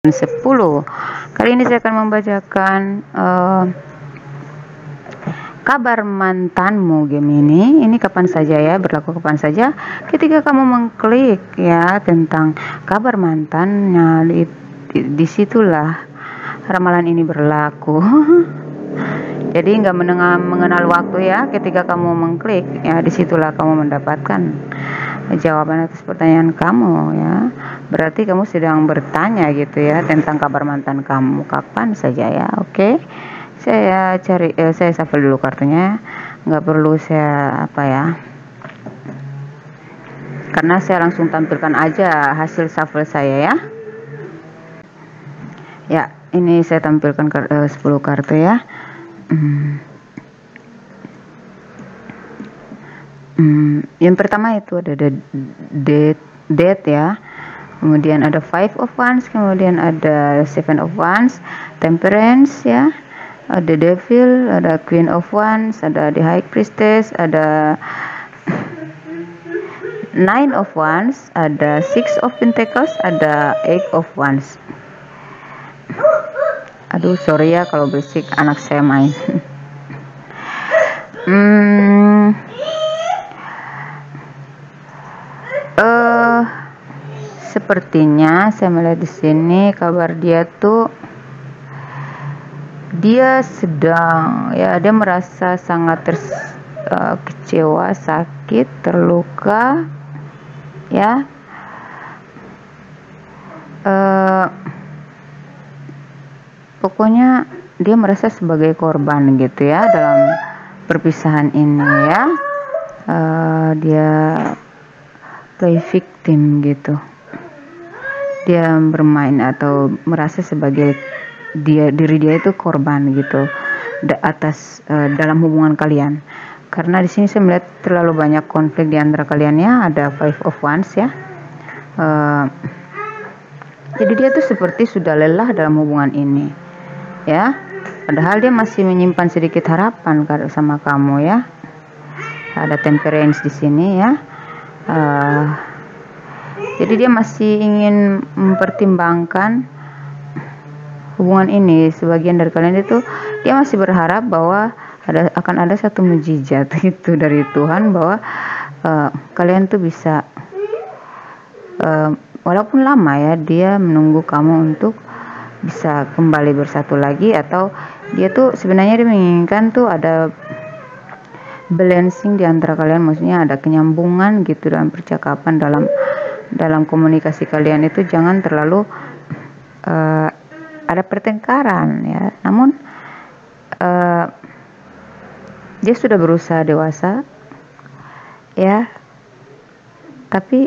10. Kali ini saya akan membacakan kabar mantanmu Gemini. Ini kapan saja ya, berlaku kapan saja. Ketika kamu mengklik ya tentang kabar mantan, nah disitulah ramalan ini berlaku. Jadi nggak mengenal waktu ya. Ketika kamu mengklik ya, disitulah kamu mendapatkan jawaban atas pertanyaan kamu ya. Berarti kamu sedang bertanya gitu ya tentang kabar mantan kamu kapan saja ya. Oke, saya cari saya shuffle dulu kartunya, nggak perlu saya apa ya, karena saya langsung tampilkan aja hasil shuffle saya ya. Ya, ini saya tampilkan 10 kartu ya. Yang pertama itu ada date ya, kemudian ada Five of Wands, kemudian ada Seven of Wands, Temperance ya, ada Devil, ada Queen of Wands, ada the High Priestess, ada Nine of Wands, ada Six of Pentacles, ada Eight of Wands. Aduh, sorry ya kalau berisik, anak saya main. Sepertinya saya melihat di sini kabar dia tuh, dia sedang ya, dia merasa sangat kecewa, sakit, terluka ya. Pokoknya dia merasa sebagai korban gitu ya dalam perpisahan ini ya. Dia play victim gitu, dia bermain atau merasa sebagai diri dia itu korban gitu atas dalam hubungan kalian. Karena di sini saya melihat terlalu banyak konflik di antara kalian ya. Ada Five of Wands ya. Jadi dia tuh seperti sudah lelah dalam hubungan ini ya. Padahal dia masih menyimpan sedikit harapan sama kamu ya. Ada Temperance di sini ya. Jadi dia masih ingin mempertimbangkan hubungan ini. Sebagian dari kalian itu dia masih berharap bahwa akan ada satu mujizat itu dari Tuhan, bahwa kalian tuh bisa walaupun lama ya, dia menunggu kamu untuk bisa kembali bersatu lagi. Atau dia tuh sebenarnya dia menginginkan tuh ada balancing di antara kalian, maksudnya ada kenyambungan gitu dalam percakapan, dalam komunikasi kalian itu jangan terlalu ada pertengkaran ya. Namun dia sudah berusaha dewasa ya, tapi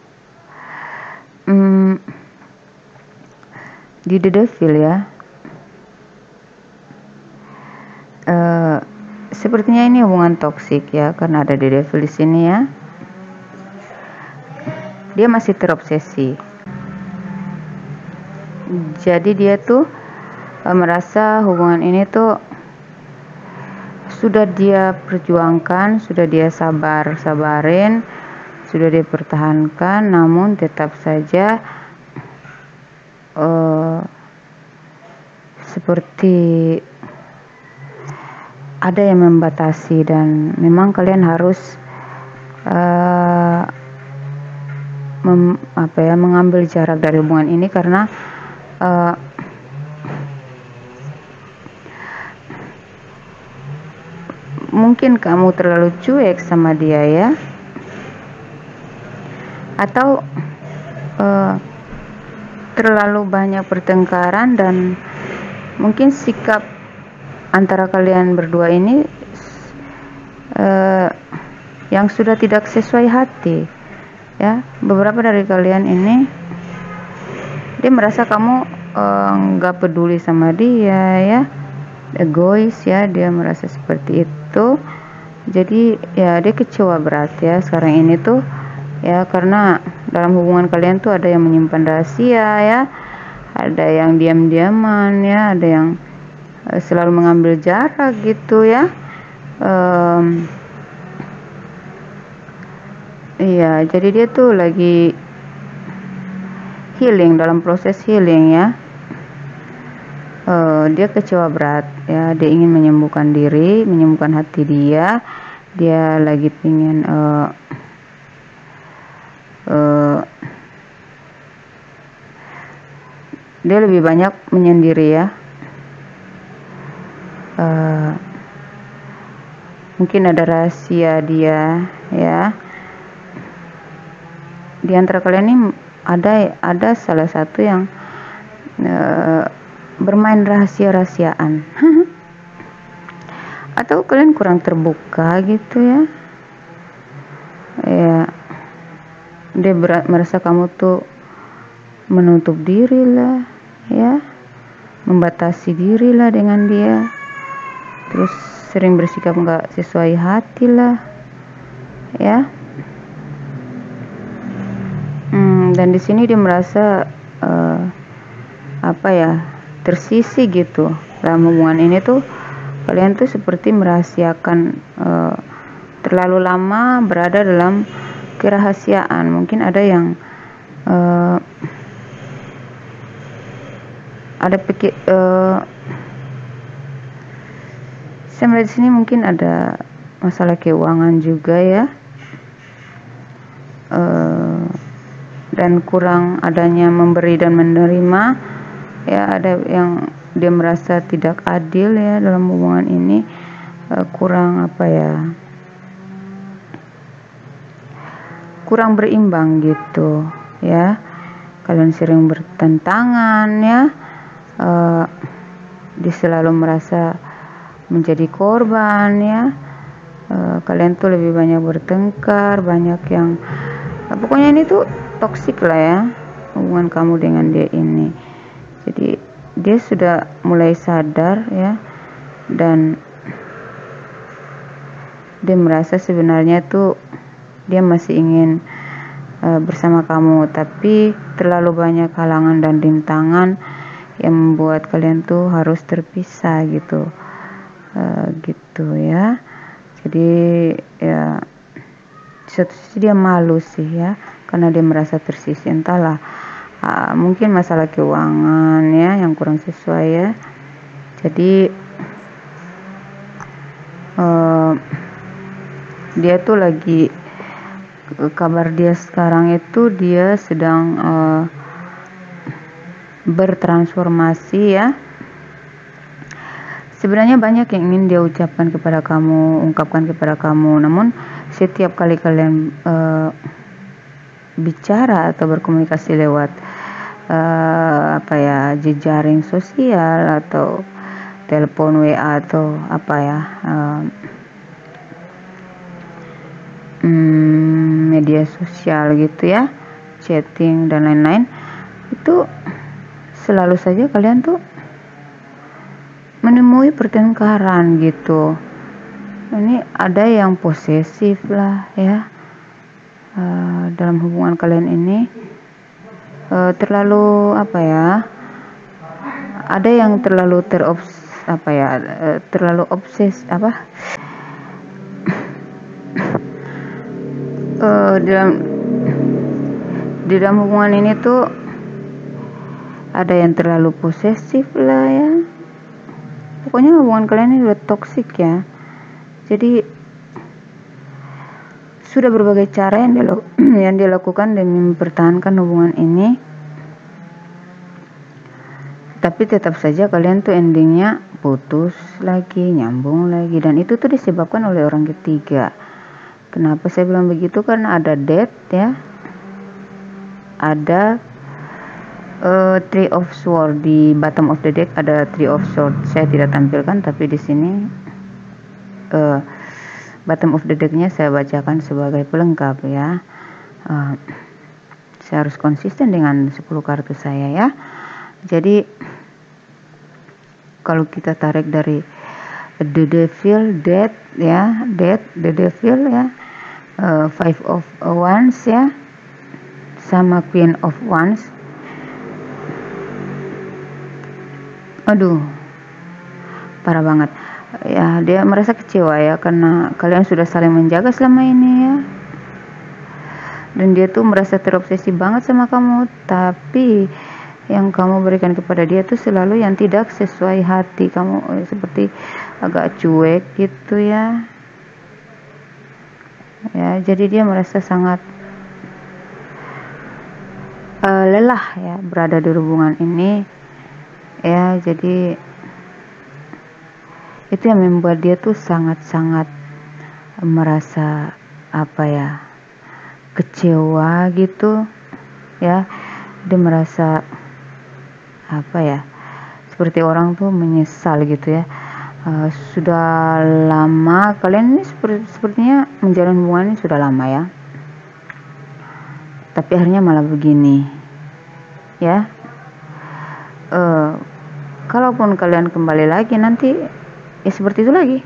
di The Devil ya, sepertinya ini hubungan toksik ya, karena ada The Devil di sini ya. Dia masih terobsesi. Jadi dia tuh merasa hubungan ini tuh sudah dia perjuangkan, sudah dia sabarin, sudah dia pertahankan, namun tetap saja seperti ada yang membatasi. Dan memang kalian harus mengambil jarak dari hubungan ini, karena mungkin kamu terlalu cuek sama dia ya, atau terlalu banyak pertengkaran, dan mungkin sikap antara kalian berdua ini yang sudah tidak sesuai hati ya. Beberapa dari kalian ini dia merasa kamu nggak peduli sama dia ya, egois ya, dia merasa seperti itu. Jadi ya dia kecewa berat ya sekarang ini tuh ya, karena dalam hubungan kalian tuh ada yang menyimpan rahasia ya, ada yang diam-diaman ya, ada yang selalu mengambil jarak gitu ya. Iya, jadi dia tuh lagi healing, dalam proses healing ya. Dia kecewa berat ya, dia ingin menyembuhkan diri, menyembuhkan hati dia lagi pingin dia lebih banyak menyendiri ya. Mungkin ada rahasia dia ya. Di antara kalian ini ada salah satu yang bermain rahasia-rahasiaan. Atau kalian kurang terbuka gitu ya. Ya, dia merasa kamu tuh menutup diri lah ya, membatasi diri lah dengan dia, terus sering bersikap nggak sesuai hati lah ya. Dan di sini dia merasa tersisi gitu dalam hubungan ini tuh. Kalian tuh seperti merahasiakan, terlalu lama berada dalam kerahasiaan. Mungkin ada yang saya melihat di sini mungkin ada masalah keuangan juga ya, dan kurang adanya memberi dan menerima ya. Ada yang dia merasa tidak adil ya dalam hubungan ini, kurang kurang berimbang gitu ya. Kalian sering bertentangan ya, dia selalu merasa menjadi korban ya. Kalian tuh lebih banyak bertengkar, banyak yang pokoknya ini tuh toksik lah ya hubungan kamu dengan dia ini. Jadi dia sudah mulai sadar ya, dan dia merasa sebenarnya tuh dia masih ingin bersama kamu, tapi terlalu banyak halangan dan rintangan yang membuat kalian tuh harus terpisah gitu, gitu ya. Jadi ya di satu sisi dia malu sih ya, karena dia merasa tersisih, entahlah, mungkin masalah keuangan ya yang kurang sesuai ya. Jadi dia tuh lagi, kabar dia sekarang itu dia sedang bertransformasi ya. Sebenarnya banyak yang ingin dia ungkapkan kepada kamu, namun setiap kali kalian bicara atau berkomunikasi lewat jejaring sosial atau telepon, WA atau media sosial gitu ya, chatting dan lain-lain, itu selalu saja kalian tuh menemui pertengkaran gitu. Ini ada yang posesif lah ya, dalam hubungan kalian ini, terlalu ada yang terlalu terlalu obses di dalam hubungan ini tuh ada yang terlalu posesif lah ya. Pokoknya hubungan kalian ini udah toksik ya. Jadi sudah berbagai cara yang dilakukan demi mempertahankan hubungan ini, tapi tetap saja kalian tuh endingnya putus lagi, nyambung lagi, dan itu tuh disebabkan oleh orang ketiga. Kenapa saya bilang begitu? Karena ada death ya, ada Three of Swords di bottom of the deck, ada Three of Swords. Saya tidak tampilkan, tapi di sini bottom of the decknya saya bacakan sebagai pelengkap ya. Saya harus konsisten dengan 10 kartu saya ya. Jadi kalau kita tarik dari The Devil, Death ya, Death, The Devil ya, Five of Wands ya, sama Queen of Wands. Aduh, parah banget ya. Dia merasa kecewa ya, karena kalian sudah saling menjaga selama ini ya. dan dia tuh merasa terobsesi banget sama kamu, tapi yang kamu berikan kepada dia tuh selalu yang tidak sesuai hati kamu, seperti agak cuek gitu ya. Ya, jadi dia merasa sangat lelah ya berada di hubungan ini ya. Jadi itu yang membuat dia tuh sangat-sangat merasa apa ya, kecewa gitu ya. Dia merasa apa ya, seperti orang tuh menyesal gitu ya. Sudah lama kalian ini sepertinya menjalin hubungan ini sudah lama ya, tapi akhirnya malah begini ya. Kalaupun kalian kembali lagi nanti ya seperti itu lagi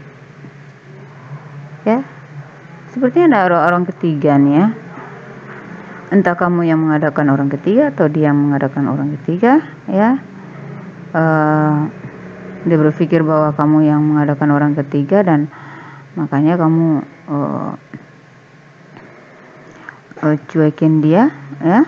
ya. Sepertinya ada orang ketiga nih ya. Entah kamu yang mengadakan orang ketiga atau dia yang mengadakan orang ketiga ya. Dia berpikir bahwa kamu yang mengadakan orang ketiga dan makanya kamu cuekin dia ya.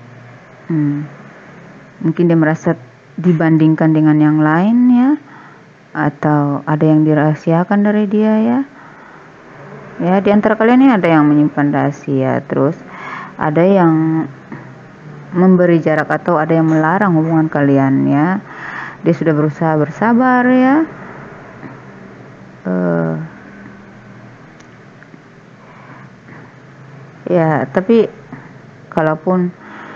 Mungkin dia merasa dibandingkan dengan yang lain ya, atau ada yang dirahasiakan dari dia ya. Ya, di antara kalian ini ada yang menyimpan rahasia, terus ada yang memberi jarak atau ada yang melarang hubungan kalian ya. Dia sudah berusaha bersabar ya. Ya, tapi kalaupun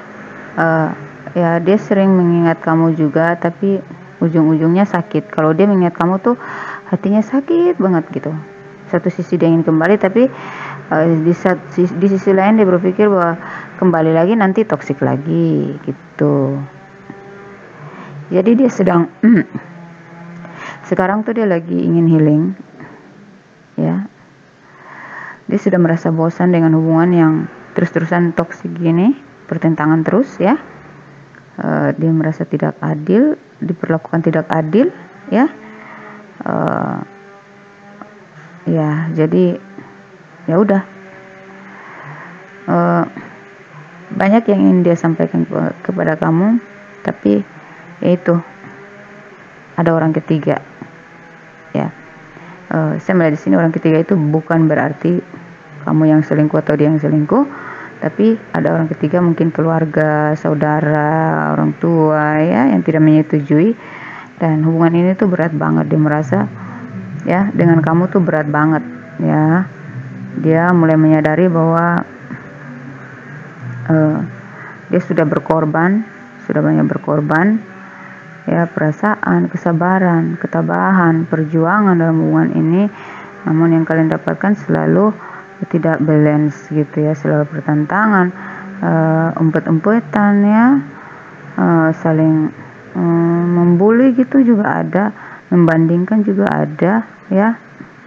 ya dia sering mengingat kamu juga, tapi ujung-ujungnya sakit. Kalau dia mengingat kamu tuh hatinya sakit banget gitu. Satu sisi dia ingin kembali, tapi di sisi lain dia berpikir bahwa kembali lagi nanti toksik lagi gitu. Jadi dia sedang sekarang tuh dia lagi ingin healing ya. Dia sudah merasa bosan dengan hubungan yang terus-terusan toksik gini, pertentangan terus ya. Dia merasa tidak adil, diperlakukan tidak adil ya. Ya, jadi ya udah. Banyak yang ingin dia sampaikan kepada kamu, tapi yaitu ada orang ketiga ya. Saya melihat di sini orang ketiga itu bukan berarti kamu yang selingkuh atau dia yang selingkuh, tapi ada orang ketiga, mungkin keluarga, saudara, orang tua ya, yang tidak menyetujui. Dan hubungan ini tuh berat banget, dia merasa ya dengan kamu tuh berat banget ya. Dia mulai menyadari bahwa dia sudah berkorban, sudah banyak berkorban ya, perasaan, kesabaran, ketabahan, perjuangan dalam hubungan ini. Namun yang kalian dapatkan selalu tidak balance gitu ya, selalu pertentangan, umpet-umpetan ya, saling membuli gitu juga ada, membandingkan juga ada ya.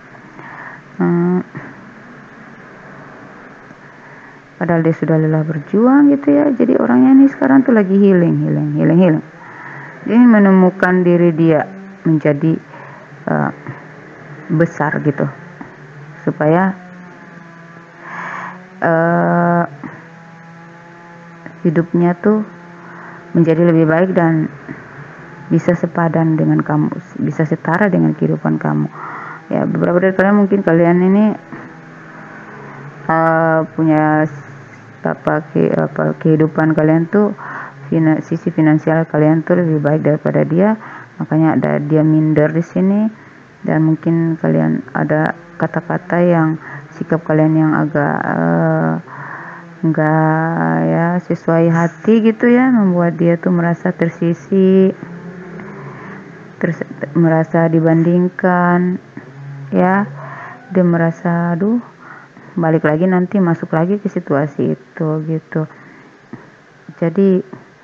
Padahal dia sudah lelah berjuang gitu ya. Jadi orangnya ini sekarang tuh lagi healing. Dia menemukan diri dia menjadi besar gitu, supaya hidupnya tuh menjadi lebih baik dan bisa sepadan dengan kamu, bisa setara dengan kehidupan kamu ya. Beberapa dari kalian mungkin kalian ini punya kehidupan kalian tuh, sisi finansial kalian tuh lebih baik daripada dia, makanya ada dia minder di sini. Dan mungkin kalian ada kata-kata yang, sikap kalian yang agak enggak ya sesuai hati gitu ya, membuat dia tuh merasa tersisih, merasa dibandingkan ya. Dia merasa aduh, balik lagi nanti masuk lagi ke situasi itu gitu. Jadi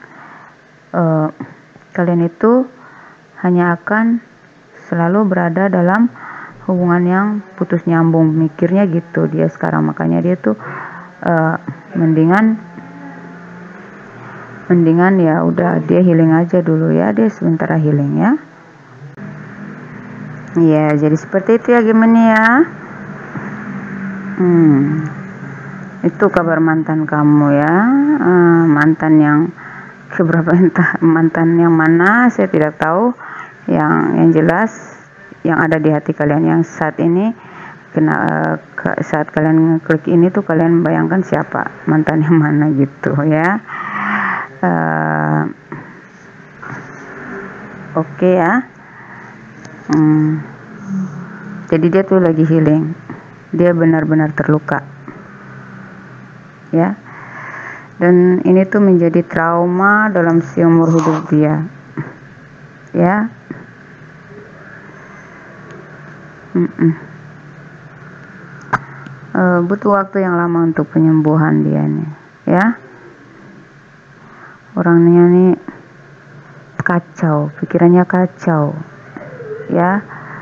kalian itu hanya akan selalu berada dalam hubungan yang putus nyambung, mikirnya gitu dia sekarang. Makanya dia tuh mendingan ya udah dia healing aja dulu ya, dia sementara healing ya. Ya, jadi seperti itu ya gimana ya. Itu kabar mantan kamu ya. Mantan yang keberapa, entah mantan yang mana saya tidak tahu. Yang jelas yang ada di hati kalian yang saat ini, saat kalian ngeklik ini tuh kalian bayangkan siapa mantan yang mana gitu ya. Oke ya. Jadi dia tuh lagi healing, dia benar-benar terluka ya, dan ini tuh menjadi trauma dalam seumur hidup dia ya. Butuh waktu yang lama untuk penyembuhan dia nih ya. Orangnya nih kacau, pikirannya kacau ya.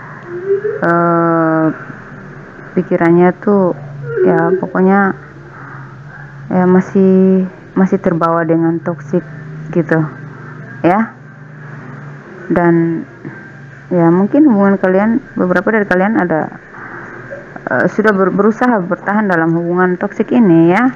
Pikirannya tuh ya pokoknya ya masih terbawa dengan toksik gitu ya. Dan ya mungkin hubungan kalian, beberapa dari kalian ada sudah berusaha bertahan dalam hubungan toksik ini ya.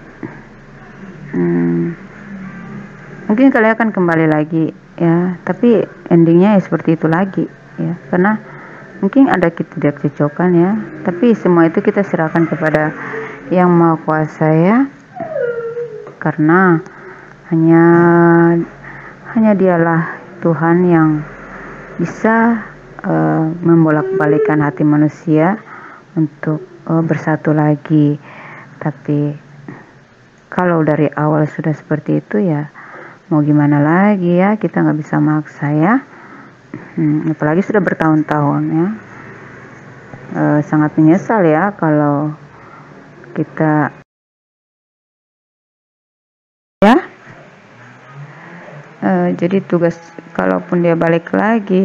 Mungkin kalian akan kembali lagi ya, tapi endingnya ya seperti itu lagi ya, karena mungkin ada ketidakcocokan ya. Tapi semua itu kita serahkan kepada Yang Maha Kuasa ya, karena hanya Dialah Tuhan yang bisa membolak-balikan hati manusia untuk bersatu lagi. Tapi kalau dari awal sudah seperti itu ya mau gimana lagi ya, kita nggak bisa maksa ya. Apalagi sudah bertahun-tahun ya. Sangat menyesal ya kalau kita ya. Jadi tugas, kalaupun dia balik lagi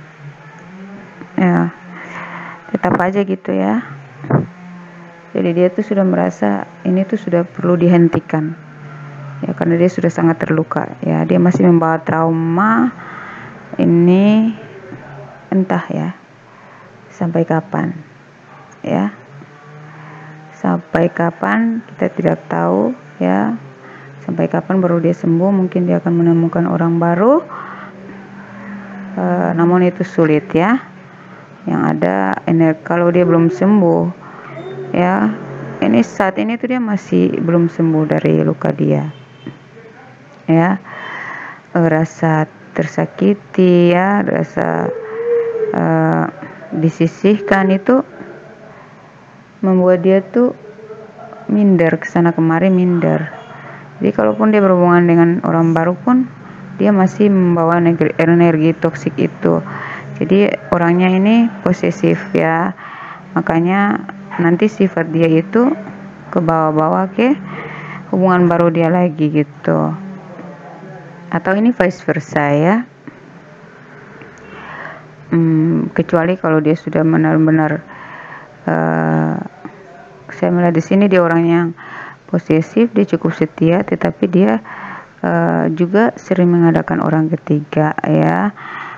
ya tetap aja gitu ya. Jadi dia tuh sudah merasa ini tuh sudah perlu dihentikan ya, karena dia sudah sangat terluka ya. Dia masih membawa trauma ini, entah ya sampai kapan ya, sampai kapan kita tidak tahu ya. Sampai kapan baru dia sembuh, mungkin dia akan menemukan orang baru, namun itu sulit ya. Yang ada kalau dia belum sembuh ya, ini saat ini tuh dia masih belum sembuh dari luka dia ya. Rasa tersakiti ya, rasa disisihkan itu membuat dia tuh minder, kesana kemari minder. Jadi kalaupun dia berhubungan dengan orang baru pun dia masih membawa energi toksik itu. Jadi orangnya ini posesif ya, makanya nanti sifat dia itu ke bawah-bawah ke hubungan baru dia lagi gitu. Atau ini vice versa ya. Kecuali kalau dia sudah benar-benar saya melihat di sini dia orang yang posesif, dia cukup setia, tetapi dia juga sering mengadakan orang ketiga ya.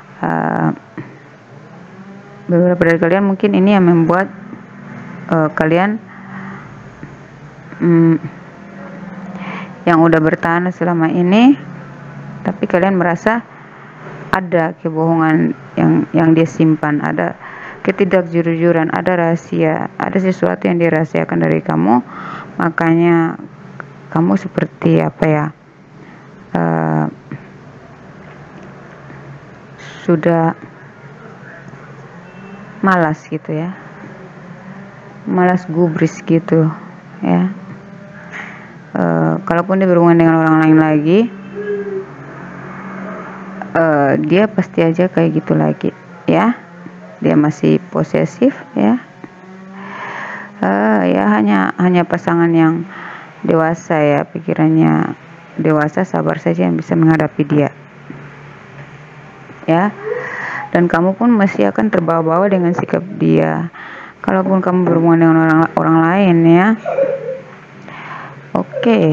Beberapa dari kalian mungkin ini yang membuat kalian yang udah bertahan selama ini, tapi kalian merasa ada kebohongan yang dia simpan, ada ketidakjujuran, ada rahasia, ada sesuatu yang dirahasiakan dari kamu. Makanya kamu seperti apa ya, sudah malas gitu ya, malas gubris gitu ya. Kalaupun dia berhubungan dengan orang lain lagi, dia pasti aja kayak gitu lagi ya. Dia masih posesif ya. Ya hanya pasangan yang dewasa ya, pikirannya dewasa, sabar saja yang bisa menghadapi dia ya. Dan kamu pun masih akan terbawa-bawa dengan sikap dia kalaupun kamu berhubungan dengan orang lain ya. Oke.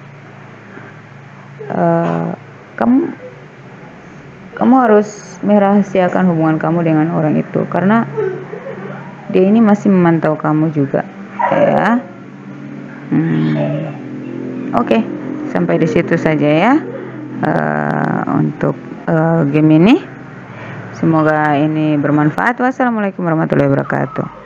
Kamu harus merahasiakan hubungan kamu dengan orang itu, karena dia ini masih memantau kamu juga ya. Oke, sampai di situ saja ya untuk game ini. Semoga ini bermanfaat. Wassalamualaikum warahmatullahi wabarakatuh.